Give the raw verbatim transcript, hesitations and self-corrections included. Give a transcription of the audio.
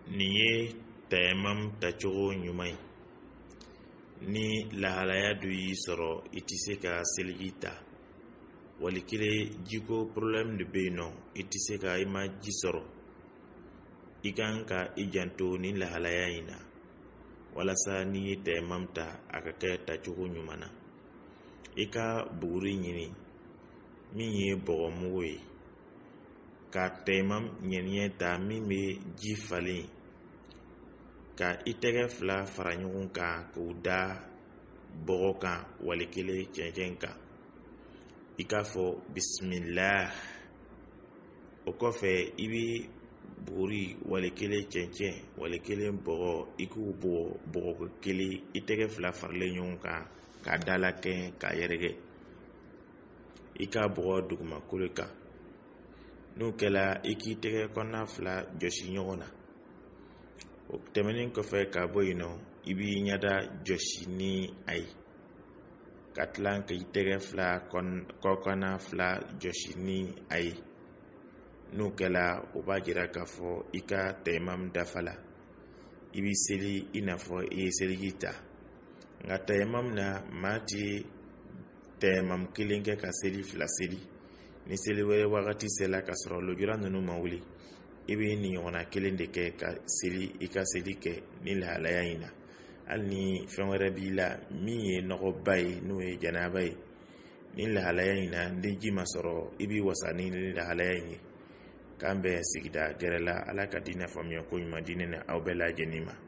Nin ye tayammum tacogo ɲuman ye. Ni lahalaya dɔ y'i sɔrɔ i tɛ se ka seliji ta, wali kelen jiko problème de bɛ yen nɔ, i tɛ se ka i ma ji sɔrɔ, i kan ka i janto ni lahalaya in na walasa ni ye tayammum ta a ka kɛ tacogo ɲuman na. I ka buguri ɲini min ye bɔgɔmugu ye, ka tayammum ɲɛɲɛ ta min bɛ ji falen, ka i tɛgɛ fila fara ɲɔgɔn kan k'u da bɔgɔ kan wali kelen cɛncɛn kan. I k'a fɔ bismillah. O kɔfɛ i bɛ buguri wali kelen cɛncɛn wali kelen bɔgɔ, i k'u bɔ bɔgɔ kelen i tɛgɛ fila faralen ɲɔgɔn kan k'a dala kɛ k'a yɛrɛkɛ. I ka bɔgɔ dugumakolo kan. N'o kɛla, i k'i tɛgɛ kɔnɔna fila jɔsi ɲɔgɔn na. O tɛmɛnen kɔfɛ ka bɔ yen nɔ, i b'i ɲɛda jɔsi ni a ye, ka tila k'i tɛgɛ fila kɔkɔna fila jɔsi ni a ye. N'o kɛla, o b'a jira k'a fɔ i ka tayammum dafala. I bɛ seli i n'a fɔ i ye seliji ta. Nka tayammum na, maa tɛ tayammum kelen kɛ ka seli fila seli. Ni seli wɛrɛ wagati sela ka sɔrɔ lujura ninnu ma wuli, i bɛ nin ɲɔgɔnna kelen de kɛ ka seli i ka seli kɛ ni lahalaya in na. Hali ni fɛn wɛrɛ b'i la min ye nɔgɔba ye n'o ye janaba ye, ni lahalaya in na ni ji ma sɔrɔ, i bɛ wasa ni lahalaya in ye. K'an bɛn sigida gɛrɛ la, Ala ka diinɛ faamuya ko ɲuman di ne ni aw bɛɛ lajɛlen ma.